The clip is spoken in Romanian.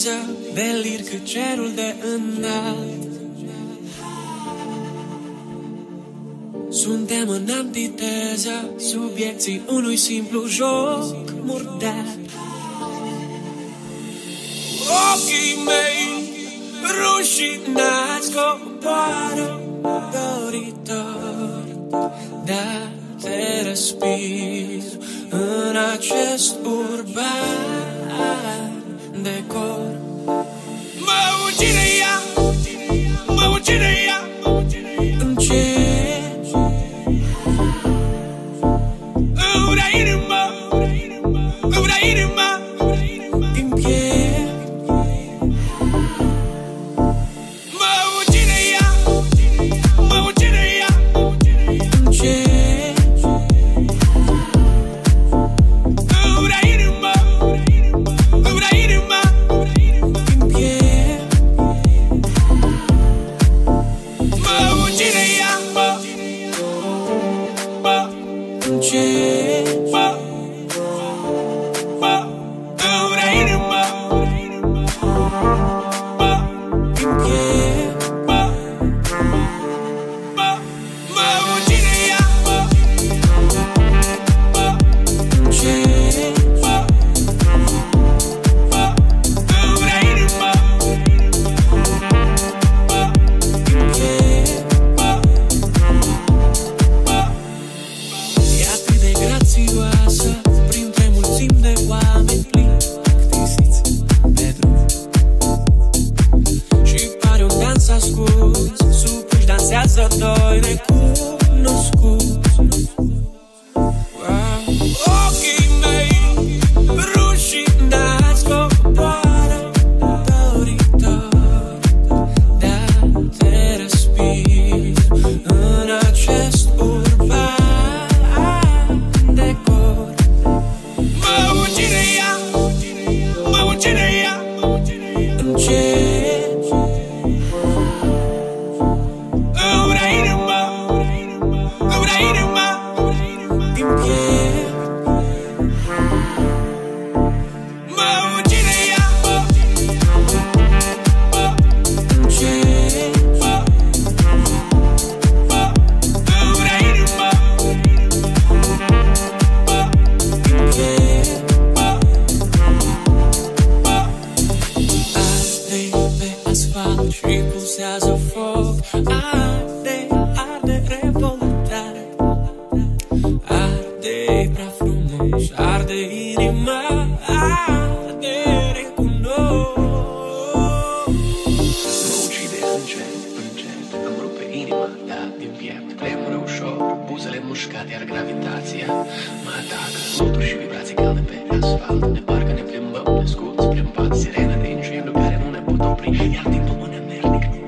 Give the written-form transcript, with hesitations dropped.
viteză, delir cât cerul de înalt. Suntem în antiteză, subiecții unui simplu joc murdar. Ochii mei rușinați coboară doritor, dar te respir în acest urban decor. Mă ucide ea, mă ucide ea, încet. Îmi vrea inima, îmi vrea inima din piept. Mă ucide ea, mă ucide ea, încet. Îmi vrea inima, îmi vrea inima din piept. Mă ucide ea, încet. Îmi vrea inima din piept. Mă ucide ea, încet. Îmi vrea inima din piept. E atât de grațioasă printre mulțimi de oameni plini plictisiți pe drum. Și pare un dans ascuns, supuși dansează doi necunoscuți. Ochii mei rușinați coboară doritor, dar te respir în acest urban decor. Mă ucide ea, mă ucide ea, încet. Îmi vrea inima, îmi vrea inima din piept. Mă ucide ea, încet. Îmi vrea inima din piept. Arde pe asfalt și pulsează foc. Arde, arde revoltare. Arde prea frumos, arde inima, arde recunosc. Mă ucide încet, încet, îmi rupe inima, da, din piept. Tremură ușor, buzele mușcate, iar gravitația mă atacă. Fluturi și vibrații calde pe asfalt, de parcă ne plimbăm, ne scuți, plimbat, sirenă de incendiu care nu ne pot opri, iar timpul mă nemernic.